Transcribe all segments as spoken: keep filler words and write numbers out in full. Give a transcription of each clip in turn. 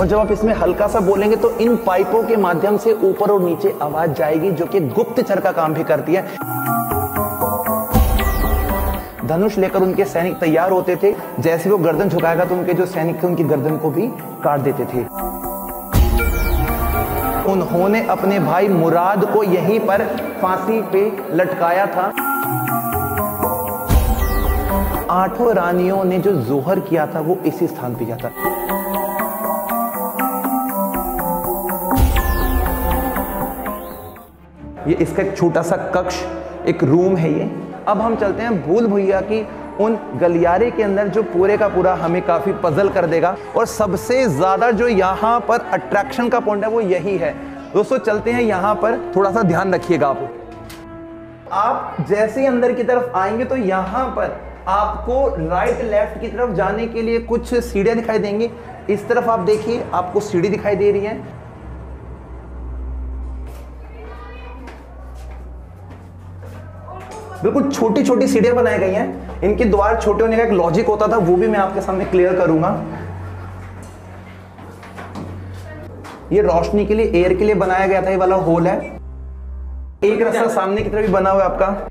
और जब आप इसमें हल्का सा बोलेंगे तो इन पाइपों के माध्यम से ऊपर और नीचे आवाज जाएगी, जो कि गुप्तचर का काम भी करती है। धनुष लेकर उनके सैनिक तैयार होते थे, जैसे वो गर्दन झुकाएगा तो उनके जो सैनिक थे उनकी गर्दन को भी काट देते थे। उन्होंने अपने भाई मुराद को यहीं पर फांसी पे लटकाया था। आठों रानियों ने जो जोहर किया था वो इसी स्थान पे किया था। ये इसका एक छोटा सा कक्ष, एक रूम है ये। अब हम चलते हैं भूल भुइया की उन गलियारे के अंदर, जो पूरे का पूरा हमें काफी पजल कर देगा। और सबसे ज्यादा जो यहाँ पर अट्रैक्शन का पॉइंट है वो यही है। दोस्तों चलते हैं यहाँ पर, थोड़ा सा ध्यान रखिएगा। आप आप जैसे ही अंदर की तरफ आएंगे तो यहाँ पर आपको राइट लेफ्ट की तरफ जाने के लिए कुछ सीढ़ियां दिखाई देंगी। इस तरफ आप देखिए, आपको सीढ़ी दिखाई दे रही है। बिल्कुल छोटी छोटी सीढ़ियां बनाई गई हैं। इनके द्वार छोटे होने का एक लॉजिक होता था, वो भी मैं आपके सामने क्लियर करूंगा। ये रोशनी के लिए, एयर के लिए बनाया गया था। ये वाला होल है। एक रास्ता सामने की तरफ भी बना हुआ है आपका।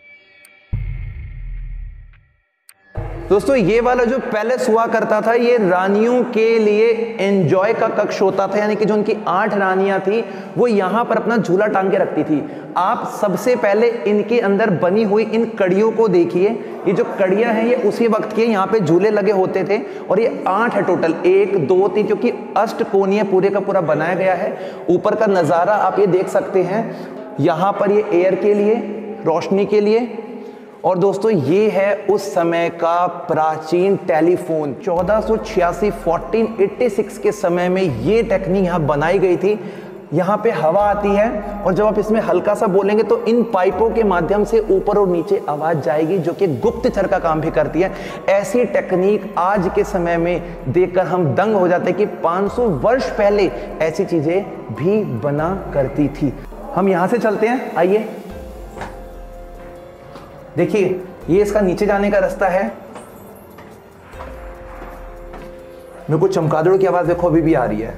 दोस्तों ये वाला जो पैलेस हुआ करता था, ये रानियों के लिए एंजॉय का कक्ष होता था। यानी कि जो उनकी आठ रानियां थी वो यहाँ पर अपना झूला टांग के रखती थी। आप सबसे पहले इनके अंदर बनी हुई इन कड़ियों को देखिए। ये जो कड़ियां हैं ये उसी वक्त के यहाँ पे झूले लगे होते थे। और ये आठ है टोटल, एक दो तीन, क्योंकि अष्टकोणीय पूरे का पूरा बनाया गया है। ऊपर का नज़ारा आप ये देख सकते हैं। यहाँ पर ये एयर के लिए, रोशनी के लिए। और दोस्तों ये है उस समय का प्राचीन टेलीफोन। चौदह सौ छियासी चौदह सौ छियासी के समय में ये टेक्निक यहाँ बनाई गई थी। यहाँ पे हवा आती है और जब आप इसमें हल्का सा बोलेंगे तो इन पाइपों के माध्यम से ऊपर और नीचे आवाज जाएगी, जो कि गुप्तचर का काम भी करती है। ऐसी टेक्निक आज के समय में देखकर हम दंग हो जाते हैं कि पाँच सौ वर्ष पहले ऐसी चीजें भी बना करती थी। हम यहाँ से चलते हैं, आइए देखिए, ये इसका नीचे जाने का रास्ता है। मेरे को चमगादड़ों की आवाज देखो अभी भी आ रही है।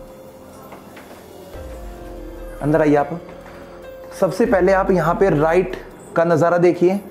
अंदर आइए आप। सबसे पहले आप यहां पे राइट का नजारा देखिए।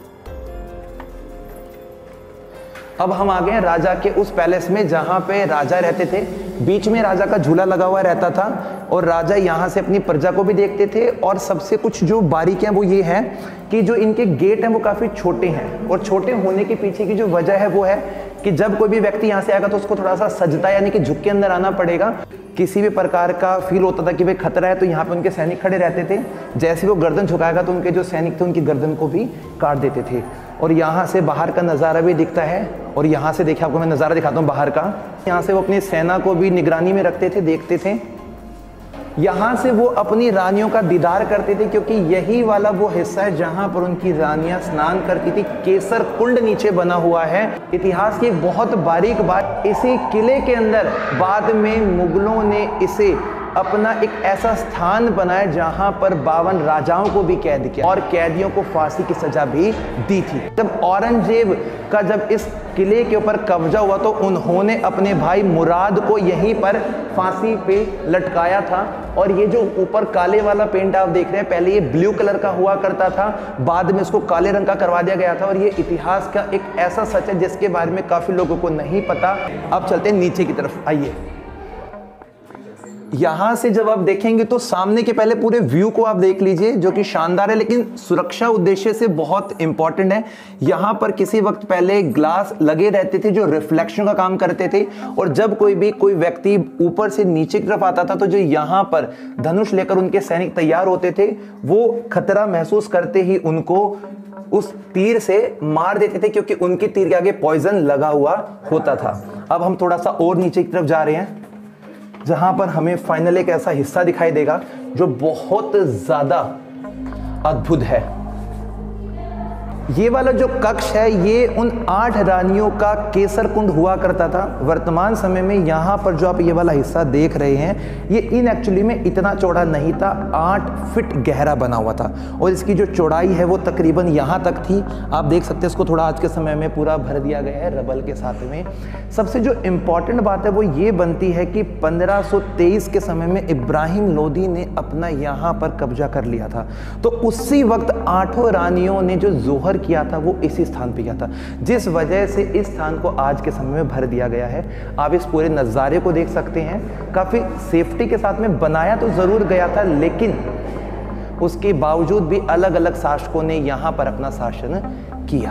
अब हम आ गए राजा के उस पैलेस में जहां पे राजा रहते थे। बीच में राजा का झूला लगा हुआ रहता था और राजा यहाँ से अपनी प्रजा को भी देखते थे। और सबसे कुछ जो बारीकियां वो ये है कि जो इनके गेट हैं वो काफ़ी छोटे हैं। और छोटे होने के पीछे की जो वजह है वो है कि जब कोई भी व्यक्ति यहाँ से आएगा तो उसको थोड़ा सा सजता, यानी कि झुक के अंदर आना पड़ेगा। किसी भी प्रकार का फील होता था कि भाई खतरा है तो यहाँ पे उनके सैनिक खड़े रहते थे। जैसे वो गर्दन झुकाएगा तो उनके जो सैनिक थे उनकी गर्दन को भी काट देते थे। और यहाँ से बाहर का नज़ारा भी दिखता है। और यहाँ से देखिए, आपको मैं नज़ारा दिखाता हूँ बाहर का। यहाँ से वो अपनी सेना को भी निगरानी में रखते थे, देखते थे। यहाँ से वो अपनी रानियों का दीदार करते थे, क्योंकि यही वाला वो हिस्सा है जहाँ पर उनकी रानियाँ स्नान करती थी। केसर कुंड नीचे बना हुआ है। इतिहास की एक बहुत बारीक बात, इसी किले के अंदर बाद में मुगलों ने इसे अपना एक ऐसा स्थान बनाया जहां पर बावन राजाओं को भी कैद किया और कैदियों को फांसी की सजा भी दी थी। जब औरंगजेब का जब इस किले के ऊपर कब्जा हुआ तो उन्होंने अपने भाई मुराद को यहीं पर फांसी पे लटकाया था। और ये जो ऊपर काले वाला पेंट आप देख रहे हैं, पहले ये ब्लू कलर का हुआ करता था, बाद में इसको काले रंग का करवा दिया गया था। और ये इतिहास का एक ऐसा सच है जिसके बारे में काफी लोगों को नहीं पता। अब चलते हैं नीचे की तरफ, आइए। यहां से जब आप देखेंगे तो सामने के पहले पूरे व्यू को आप देख लीजिए, जो कि शानदार है, लेकिन सुरक्षा उद्देश्य से बहुत इंपॉर्टेंट है। यहां पर किसी वक्त पहले ग्लास लगे रहते थे जो रिफ्लेक्शन का काम करते थे। और जब कोई भी कोई व्यक्ति ऊपर से नीचे की तरफ आता था तो जो यहां पर धनुष लेकर उनके सैनिक तैयार होते थे, वो खतरा महसूस करते ही उनको उस तीर से मार देते थे, क्योंकि उनके तीर के आगे पॉइजन लगा हुआ होता था। अब हम थोड़ा सा और नीचे की तरफ जा रहे हैं, जहां पर हमें फाइनल एक ऐसा हिस्सा दिखाई देगा जो बहुत ज्यादा अद्भुत है। ये वाला जो कक्ष है ये उन आठ रानियों का केसर कुंड हुआ करता था। वर्तमान समय में यहाँ पर जो आप ये वाला हिस्सा देख रहे हैं ये इन एक्चुअली में इतना चौड़ा नहीं था, आठ फीट गहरा बना हुआ था और इसकी जो चौड़ाई है वो तकरीबन यहाँ तक थी। आप देख सकते हैं इसको थोड़ा आज के समय में पूरा भर दिया गया है रबल के साथ में। सबसे जो इम्पॉर्टेंट बात है वो ये बनती है कि पंद्रह सौ तेईस के समय में इब्राहिम लोदी ने अपना यहाँ पर कब्जा कर लिया था, तो उसी वक्त आठों रानियों ने जो जोहर किया था वो इसी स्थान पे किया था, जिस वजह से इस स्थान को आज के समय में भर दिया गया है। आप इस पूरे नज़ारे को देख सकते हैं, काफ़ी सेफ्टी के साथ में बनाया तो ज़रूर गया था, लेकिन उसके बावजूद भी अलग अलग शासकों ने यहाँ पर अपना शासन किया।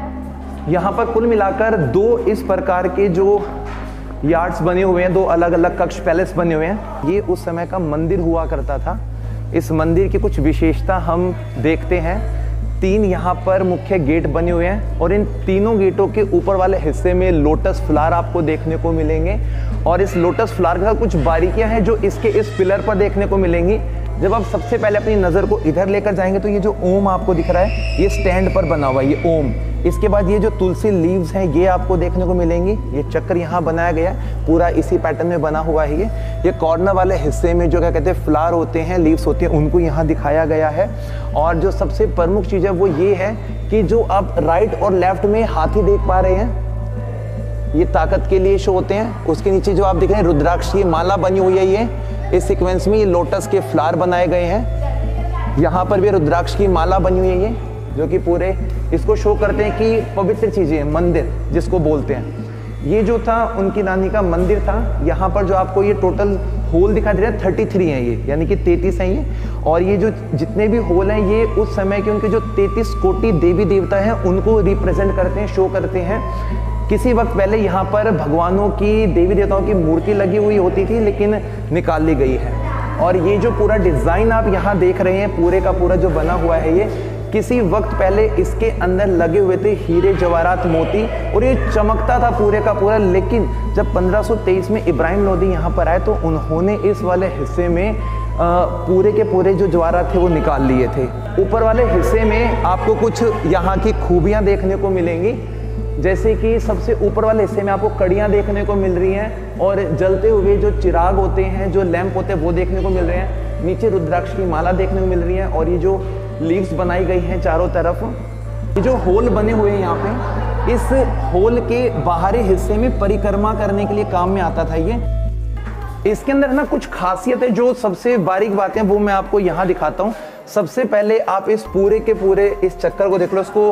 यहाँ पर कुल मिलाकर दो इस प्रकार के जो यार्ड्स बने हुए हैं, दो अलग अलग कक्ष पैलेस बने हुए हैं। ये उस समय का मंदिर हुआ करता था। इस मंदिर की कुछ विशेषता हम देखते हैं। तीन यहाँ पर मुख्य गेट बने हुए हैं और इन तीनों गेटों के ऊपर वाले हिस्से में लोटस फ्लावर आपको देखने को मिलेंगे और इस लोटस फ्लावर का कुछ बारीकियां हैं जो इसके इस पिलर पर देखने को मिलेंगी। जब आप सबसे पहले अपनी नज़र को इधर लेकर जाएंगे तो ये जो ओम आपको दिख रहा है ये स्टैंड पर बना हुआ है, ये ओम। इसके बाद ये जो तुलसी लीव्स हैं ये आपको देखने को मिलेंगी। ये चक्र यहाँ बनाया गया है, पूरा इसी पैटर्न में बना हुआ है। ये ये कॉर्नर वाले हिस्से में जो क्या कहते हैं फ्लावर होते हैं, लीव्स होते हैं, उनको यहाँ दिखाया गया है। और जो सबसे प्रमुख चीज़ है वो ये है कि जो आप राइट और लेफ्ट में हाथी देख पा रहे हैं ये ताकत के लिए शो होते हैं। उसके नीचे जो आप देख रहे हैं रुद्राक्ष की माला बनी हुई है, ये इस सीक्वेंस में ये लोटस के फ्लावर बनाए गए हैं। यहाँ पर भी रुद्राक्ष की माला बनी हुई है ये, जो कि पूरे इसको शो करते हैं कि पवित्र चीज़ें, मंदिर जिसको बोलते हैं। ये जो था उनकी नानी का मंदिर था। यहाँ पर जो आपको ये टोटल होल दिखाई दे रहा है तैंतीस हैं ये, यानी कि तैंतीस हैं ये। और ये जो जितने भी होल हैं ये उस समय के उनके जो तैंतीस कोटि देवी देवता हैं उनको रिप्रेजेंट करते हैं, शो करते हैं। किसी वक्त पहले यहाँ पर भगवानों की, देवी देवताओं की मूर्ति लगी हुई होती थी, लेकिन निकाल ली गई है। और ये जो पूरा डिज़ाइन आप यहाँ देख रहे हैं पूरे का पूरा जो बना हुआ है ये किसी वक्त पहले इसके अंदर लगे हुए थे हीरे जवाहरात मोती और ये चमकता था पूरे का पूरा। लेकिन जब पंद्रह सौ तेईस में इब्राहिम लोदी यहाँ पर आए तो उन्होंने इस वाले हिस्से में आ, पूरे के पूरे जो जवाहरात थे वो निकाल लिए थे। ऊपर वाले हिस्से में आपको कुछ यहाँ की खूबियाँ देखने को मिलेंगी, जैसे कि सबसे ऊपर वाले हिस्से में आपको कड़ियाँ देखने को मिल रही हैं और जलते हुए जो चिराग होते हैं, जो लैंप होते हैं वो देखने को मिल रहे हैं। नीचे रुद्राक्ष की माला देखने को मिल रही है और ये जो लीव्स बनाई गई हैं चारों तरफ। ये जो होल बने हुए हैं यहाँ पे, इस होल के बाहरी हिस्से में परिक्रमा करने के लिए काम में आता था ये। इसके अंदर ना कुछ खासियत है, जो सबसे बारीक बातें वो मैं आपको यहाँ दिखाता हूँ। सबसे पहले आप इस पूरे के पूरे इस चक्कर को देख लो, इसको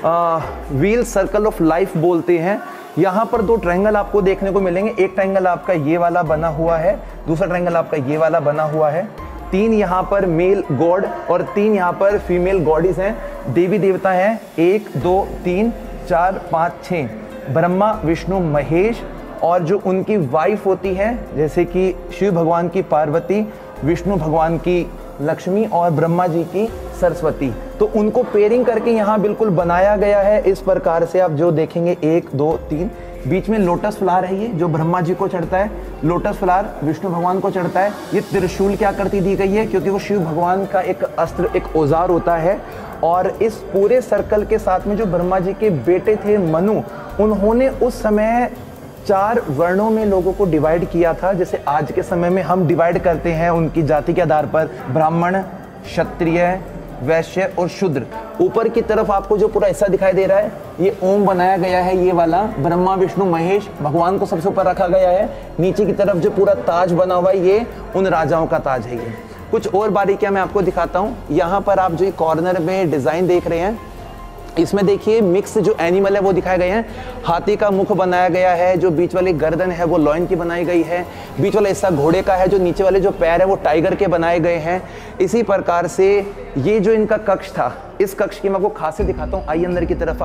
व्हील सर्कल ऑफ लाइफ बोलते हैं। यहाँ पर दो ट्रायंगल आपको देखने को मिलेंगे। एक ट्रायंगल आपका ये वाला बना हुआ है, दूसरा ट्रायंगल आपका ये वाला बना हुआ है। तीन यहाँ पर मेल गॉड और तीन यहाँ पर फीमेल गॉडिस हैं, देवी देवता हैं। एक दो तीन चार पाँच छः, ब्रह्मा विष्णु महेश, और जो उनकी वाइफ होती है जैसे कि शिव भगवान की पार्वती, विष्णु भगवान की लक्ष्मी और ब्रह्मा जी की सरस्वती, तो उनको पेयरिंग करके यहाँ बिल्कुल बनाया गया है। इस प्रकार से आप जो देखेंगे एक दो तीन, बीच में लोटस फ्लावर है ये जो ब्रह्मा जी को चढ़ता है, लोटस फ्लावर विष्णु भगवान को चढ़ता है। ये त्रिशूल की आकृति दी गई है क्योंकि वो शिव भगवान का एक अस्त्र, एक औजार होता है। और इस पूरे सर्कल के साथ में जो ब्रह्मा जी के बेटे थे मनु, उन्होंने उस समय चार वर्णों में लोगों को डिवाइड किया था, जैसे आज के समय में हम डिवाइड करते हैं उनकी जाति के आधार पर, ब्राह्मण, क्षत्रिय, वैश्य और शूद्र। ऊपर की तरफ आपको जो पूरा हिस्सा दिखाई दे रहा है ये ओम बनाया गया है, ये वाला ब्रह्मा विष्णु महेश भगवान को सबसे ऊपर रखा गया है। नीचे की तरफ जो पूरा ताज बना हुआ है ये उन राजाओं का ताज है। ये कुछ और बारीकियां मैं आपको दिखाता हूँ। यहाँ पर आप जो कॉर्नर में डिजाइन देख रहे हैं, इसमें देखिए मिक्स जो एनिमल है वो दिखाए गए हैं। हाथी का मुख बनाया गया है, जो बीच वाली गर्दन है वो लॉयन की बनाई गई है, बीच वाला हिस्सा घोड़े का है, जो नीचे वाले जो पैर है वो टाइगर के बनाए गए हैं। इसी प्रकार से ये जो इनका कक्ष था, इस कक्ष की मैं आपको खासियत दिखाता हूँ। आइए अंदर की तरफ,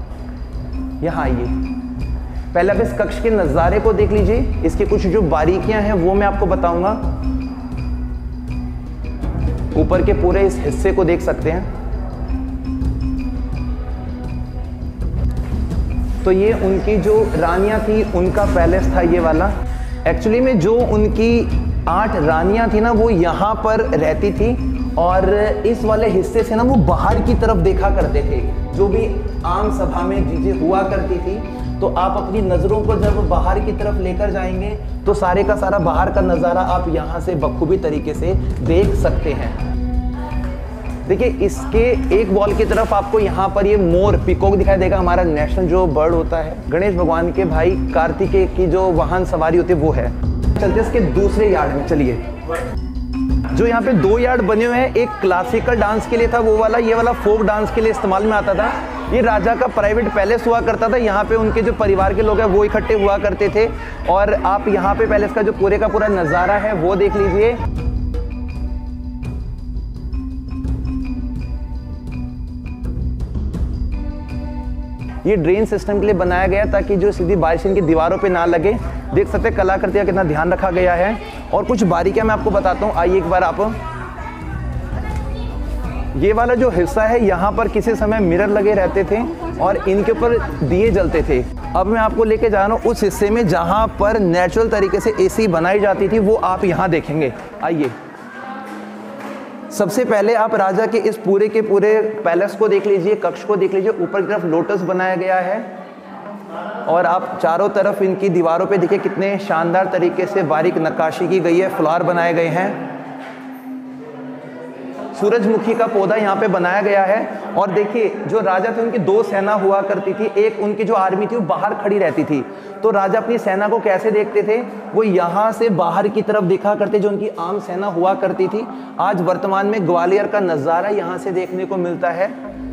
आप यहाँ आइए। पहले आप इस कक्ष के नज़ारे को देख लीजिए, इसकी कुछ जो बारीकियां हैं वो मैं आपको बताऊंगा। ऊपर के पूरे इस हिस्से को देख सकते हैं। तो ये उनकी जो रानियां थी उनका पैलेस था ये वाला। एक्चुअली में जो उनकी आठ रानियां थी ना वो यहाँ पर रहती थी और इस वाले हिस्से से ना वो बाहर की तरफ देखा करते थे। जो भी आम सभा में चीजें हुआ करती थी, तो आप अपनी नजरों को जब बाहर की तरफ लेकर जाएंगे तो सारे का सारा बाहर का नज़ारा आप यहाँ से बखूबी तरीके से देख सकते हैं। देखिए, इसके एक वॉल की तरफ आपको यहाँ पर ये मोर पीकॉक दिखाई देगा, हमारा नेशनल जो बर्ड होता है। गणेश भगवान के भाई कार्तिकेय की जो वाहन सवारी होती है वो है। चलते इसके दूसरे यार्ड में, चलिए। जो यहाँ पे दो यार्ड बने हुए हैं, एक क्लासिकल डांस के लिए था वो वाला, ये वाला फोक डांस के लिए इस्तेमाल में आता था। ये राजा का प्राइवेट पैलेस हुआ करता था, यहाँ पे उनके जो परिवार के लोग हैं वो इकट्ठे हुआ करते थे। और आप यहाँ पे पैलेस का जो पूरे का पूरा नज़ारा है वो देख लीजिए। ये ड्रेन सिस्टम के लिए बनाया गया ताकि जो सीधी बारिश इनकी दीवारों पे ना लगे। देख सकते हैं कलाकृति का कितना ध्यान रखा गया है। और कुछ बारीकियां मैं आपको बताता हूँ, आइए एक बार आप। ये वाला जो हिस्सा है, यहाँ पर किसी समय मिरर लगे रहते थे और इनके ऊपर दिए जलते थे। अब मैं आपको लेके जा रहा हूँ उस हिस्से में जहाँ पर नेचुरल तरीके से एसी बनाई जाती थी, वो आप यहाँ देखेंगे। आइए, सबसे पहले आप राजा के इस पूरे के पूरे पैलेस को देख लीजिए, कक्ष को देख लीजिए। ऊपर की तरफ लोटस बनाया गया है और आप चारों तरफ इनकी दीवारों पे देखिए कितने शानदार तरीके से बारीक नक्काशी की गई है, फ्लावर बनाए गए हैं। सूरजमुखी का पौधा यहाँ पे बनाया गया है। और देखिए, जो राजा थे उनकी दो सेना हुआ करती थी। एक उनकी जो आर्मी थी वो बाहर खड़ी रहती थी, तो राजा अपनी सेना को कैसे देखते थे, वो यहाँ से बाहर की तरफ देखा करते, जो उनकी आम सेना हुआ करती थी। आज वर्तमान में ग्वालियर का नज़ारा यहाँ से देखने को मिलता है।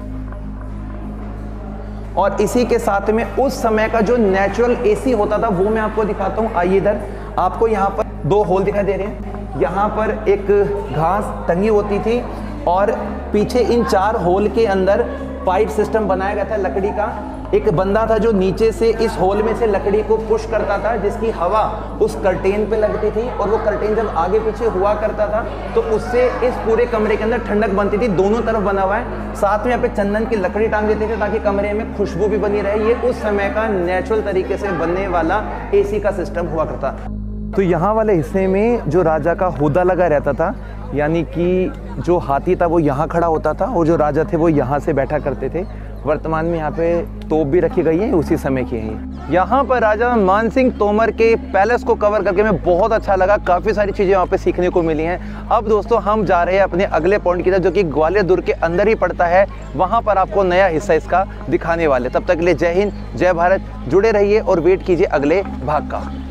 और इसी के साथ में उस समय का जो नेचुरल एसी होता था वो मैं आपको दिखाता हूँ। आइए इधर, आपको यहाँ पर दो होल दिखाई दे रहे हैं। यहाँ पर एक घास टंगी होती थी और पीछे इन चार होल के अंदर पाइप सिस्टम बनाया गया था लकड़ी का। एक बंदा था जो नीचे से इस होल में से लकड़ी को पुश करता था, जिसकी हवा उस कर्टेन पे लगती थी और वो कर्टेन जब आगे पीछे हुआ करता था तो उससे इस पूरे कमरे के अंदर ठंडक बनती थी। दोनों तरफ बना हुआ है। साथ में यहाँ पे चंदन की लकड़ी टांग देते थे ताकि कमरे में खुशबू भी बनी रहे। ये उस समय का नेचुरल तरीके से बनने वाला एसी का सिस्टम हुआ करता। तो यहाँ वाले हिस्से में जो राजा का हुदा लगा रहता था, यानी कि जो हाथी था वो यहाँ खड़ा होता था और जो राजा थे वो यहाँ से बैठा करते थे। वर्तमान में यहाँ पे तोप भी रखी गई है, उसी समय की है। यहाँ पर राजा मानसिंह तोमर के पैलेस को कवर करके मैं बहुत अच्छा लगा, काफ़ी सारी चीज़ें यहाँ पे सीखने को मिली हैं। अब दोस्तों हम जा रहे हैं अपने अगले पॉइंट की तरफ, जो कि ग्वालियर दुर्ग के अंदर ही पड़ता है। वहाँ पर आपको नया हिस्सा इसका दिखाने वाले। तब तक के लिए जय हिंद, जय भारत। जुड़े रहिए और वेट कीजिए अगले भाग का।